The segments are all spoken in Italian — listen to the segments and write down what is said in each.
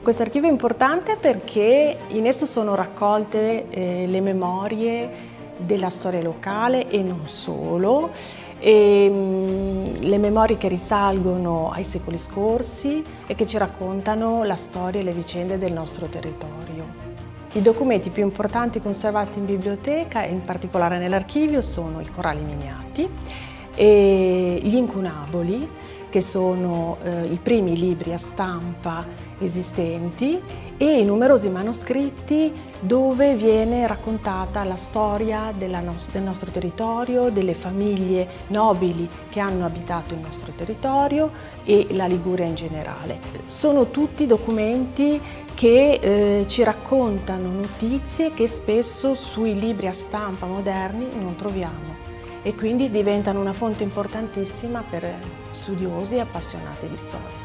Questo archivio è importante perché in esso sono raccolte le memorie della storia locale e non solo, le memorie che risalgono ai secoli scorsi e che ci raccontano la storia e le vicende del nostro territorio. I documenti più importanti conservati in biblioteca e in particolare nell'archivio sono i corali miniati e gli incunaboli, che sono i primi libri a stampa esistenti, e i numerosi manoscritti dove viene raccontata la storia del nostro territorio, delle famiglie nobili che hanno abitato il nostro territorio e la Liguria in generale. Sono tutti documenti che ci raccontano notizie che spesso sui libri a stampa moderni non troviamo e quindi diventano una fonte importantissima per studiosi e appassionati di storia.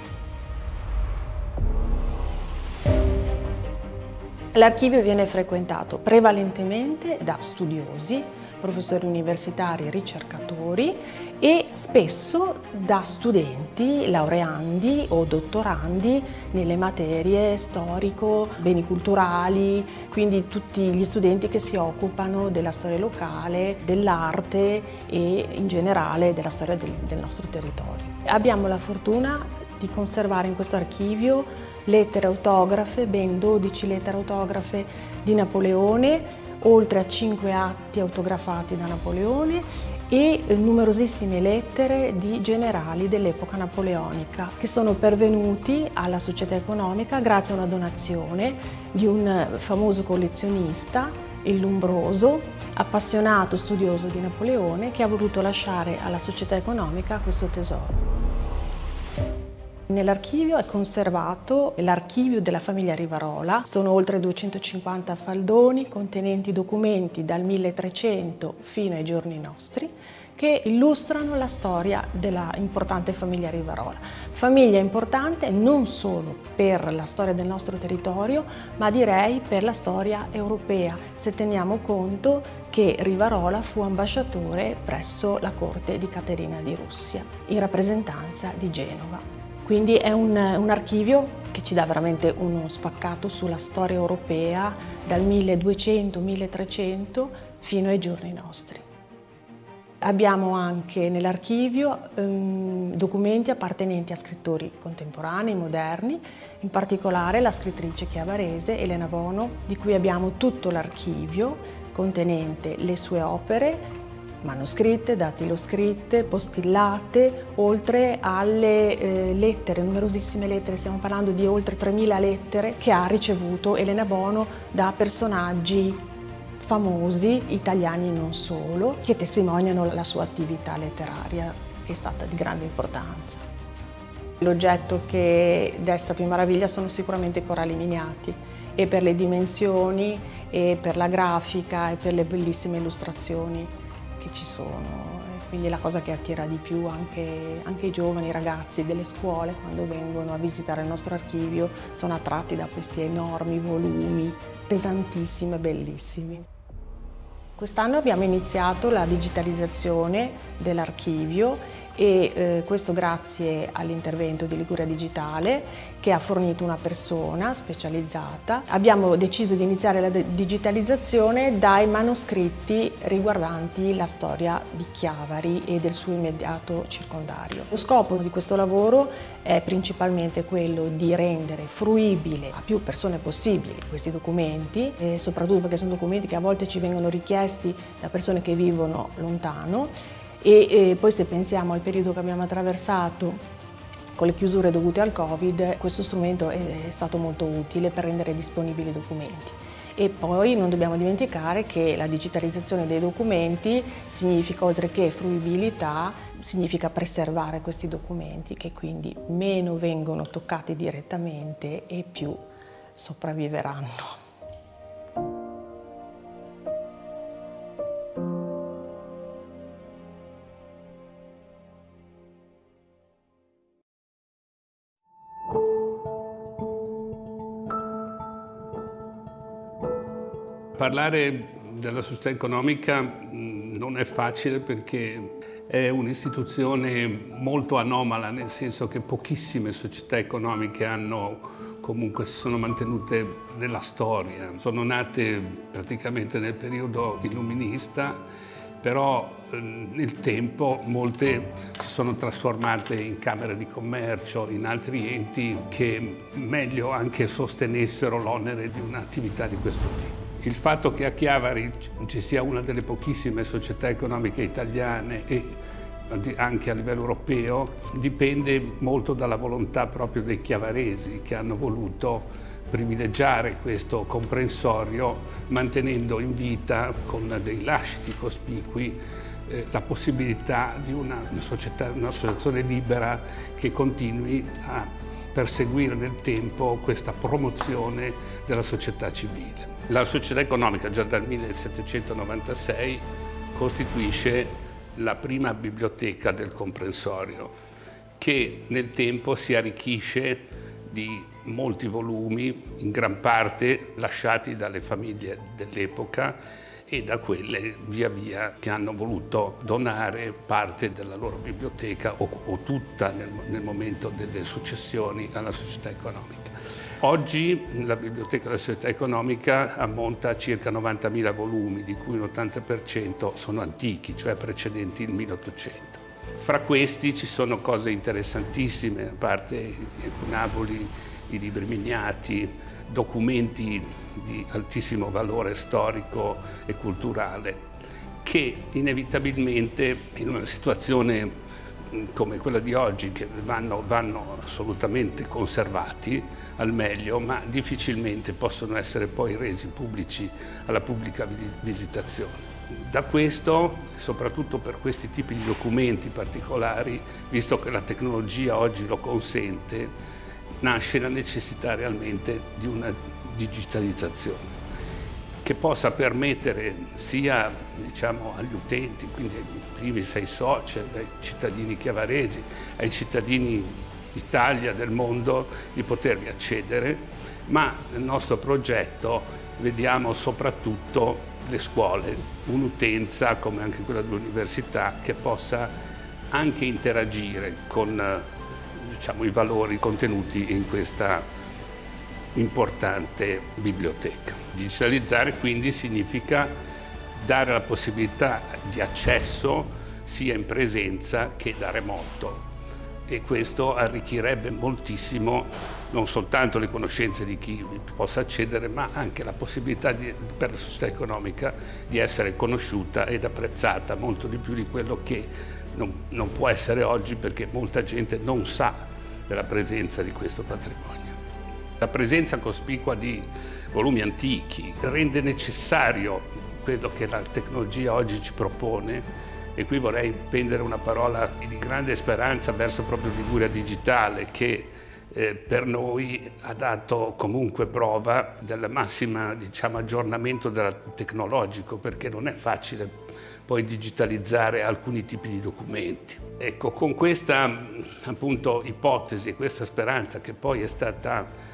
L'archivio viene frequentato prevalentemente da studiosi, professori universitari e ricercatori e spesso da studenti, laureandi o dottorandi nelle materie storico, beni culturali, quindi tutti gli studenti che si occupano della storia locale, dell'arte e in generale della storia del nostro territorio. Abbiamo la fortuna di conservare in questo archivio lettere autografe, ben 12 lettere autografe di Napoleone, oltre a 5 atti autografati da Napoleone e numerosissime lettere di generali dell'epoca napoleonica che sono pervenuti alla società economica grazie a una donazione di un famoso collezionista, il Lombroso, appassionato studioso di Napoleone, che ha voluto lasciare alla società economica questo tesoro. Nell'archivio è conservato l'archivio della famiglia Rivarola, sono oltre 250 faldoni contenenti documenti dal 1300 fino ai giorni nostri che illustrano la storia della importante famiglia Rivarola. Famiglia importante non solo per la storia del nostro territorio, ma direi per la storia europea, se teniamo conto che Rivarola fu ambasciatore presso la corte di Caterina di Russia, in rappresentanza di Genova. Quindi è un archivio che ci dà veramente uno spaccato sulla storia europea dal 1200-1300 fino ai giorni nostri. Abbiamo anche nell'archivio documenti appartenenti a scrittori contemporanei, moderni, in particolare la scrittrice chiavarese Elena Bono, di cui abbiamo tutto l'archivio contenente le sue opere, manoscritte, datiloscritte, postillate, oltre alle lettere, numerosissime lettere, stiamo parlando di oltre 3000 lettere che ha ricevuto Elena Bono da personaggi famosi, italiani e non solo, che testimoniano la sua attività letteraria che è stata di grande importanza. L'oggetto che desta più meraviglia sono sicuramente i corali miniati, e per le dimensioni, e per la grafica, e per le bellissime illustrazioni che ci sono, quindi è la cosa che attira di più anche i giovani, i ragazzi delle scuole, quando vengono a visitare il nostro archivio, sono attratti da questi enormi volumi, pesantissimi e bellissimi. Quest'anno abbiamo iniziato la digitalizzazione dell'archivio e questo grazie all'intervento di Liguria Digitale, che ha fornito una persona specializzata. Abbiamo deciso di iniziare la digitalizzazione dai manoscritti riguardanti la storia di Chiavari e del suo immediato circondario. Lo scopo di questo lavoro è principalmente quello di rendere fruibile a più persone possibili questi documenti, e soprattutto perché sono documenti che a volte ci vengono richiesti da persone che vivono lontano. E poi se pensiamo al periodo che abbiamo attraversato con le chiusure dovute al Covid, questo strumento è stato molto utile per rendere disponibili i documenti. E poi non dobbiamo dimenticare che la digitalizzazione dei documenti significa, oltre che fruibilità, significa preservare questi documenti, che quindi meno vengono toccati direttamente e più sopravviveranno. Parlare della società economica non è facile perché è un'istituzione molto anomala, nel senso che pochissime società economiche hanno comunque si sono mantenute nella storia. Sono nate praticamente nel periodo illuminista, però nel tempo molte si sono trasformate in camere di commercio, in altri enti che meglio anche sostenessero l'onere di un'attività di questo tipo. Il fatto che a Chiavari ci sia una delle pochissime società economiche italiane e anche a livello europeo dipende molto dalla volontà proprio dei chiavaresi, che hanno voluto privilegiare questo comprensorio mantenendo in vita con dei lasciti cospicui la possibilità di un'associazione libera che continui a perseguire nel tempo questa promozione della società civile. La società economica già dal 1796 costituisce la prima biblioteca del comprensorio, che nel tempo si arricchisce di molti volumi, in gran parte lasciati dalle famiglie dell'epoca e da quelle via via che hanno voluto donare parte della loro biblioteca o tutta nel momento delle successioni alla società economica. Oggi la biblioteca della società economica ammonta a circa 90.000 volumi, di cui un 80% sono antichi, cioè precedenti il 1800. Fra questi ci sono cose interessantissime, a parte i cunaboli, i libri miniati, documenti di altissimo valore storico e culturale, che inevitabilmente in una situazione come quella di oggi, che vanno assolutamente conservati al meglio, ma difficilmente possono essere poi resi pubblici alla pubblica visitazione. Da questo, soprattutto per questi tipi di documenti particolari, visto che la tecnologia oggi lo consente, nasce la necessità realmente di una digitalizzazione che possa permettere sia agli utenti, quindi ai primis, ai social, ai cittadini chiavaresi, ai cittadini d'Italia, del mondo, di potervi accedere, ma nel nostro progetto vediamo soprattutto le scuole, un'utenza come anche quella dell'università che possa anche interagire con i valori contenuti in questa importante biblioteca. Digitalizzare quindi significa dare la possibilità di accesso sia in presenza che da remoto, e questo arricchirebbe moltissimo non soltanto le conoscenze di chi possa accedere, ma anche la possibilità per la società economica di essere conosciuta ed apprezzata molto di più di quello che non può essere oggi, perché molta gente non sa della presenza di questo patrimonio. La presenza cospicua di volumi antichi rende necessario quello che la tecnologia oggi ci propone, e qui vorrei spendere una parola di grande speranza verso proprio Liguria Digitale, che per noi ha dato comunque prova del massimo aggiornamento tecnologico, perché non è facile poi digitalizzare alcuni tipi di documenti. Ecco, con questa appunto ipotesi, questa speranza che poi è stata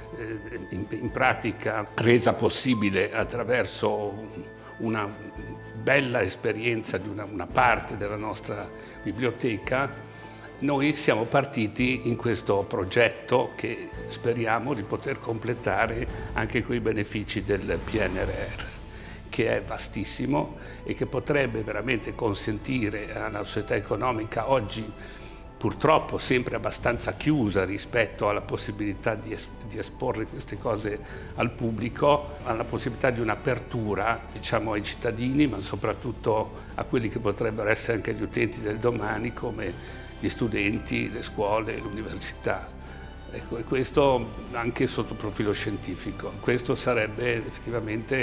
in pratica resa possibile attraverso una bella esperienza di una parte della nostra biblioteca, noi siamo partiti in questo progetto che speriamo di poter completare anche con i benefici del PNRR, che è vastissimo e che potrebbe veramente consentire alla società economica, oggi purtroppo sempre abbastanza chiusa rispetto alla possibilità di esporre queste cose al pubblico, alla possibilità di un'apertura ai cittadini, ma soprattutto a quelli che potrebbero essere anche gli utenti del domani, come gli studenti, le scuole, l'università. Ecco, e questo anche sotto profilo scientifico. Questo sarebbe effettivamente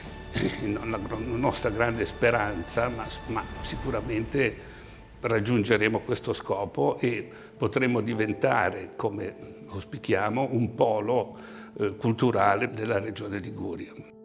la nostra grande speranza, ma sicuramente raggiungeremo questo scopo e potremo diventare, come auspichiamo, un polo culturale della regione Liguria.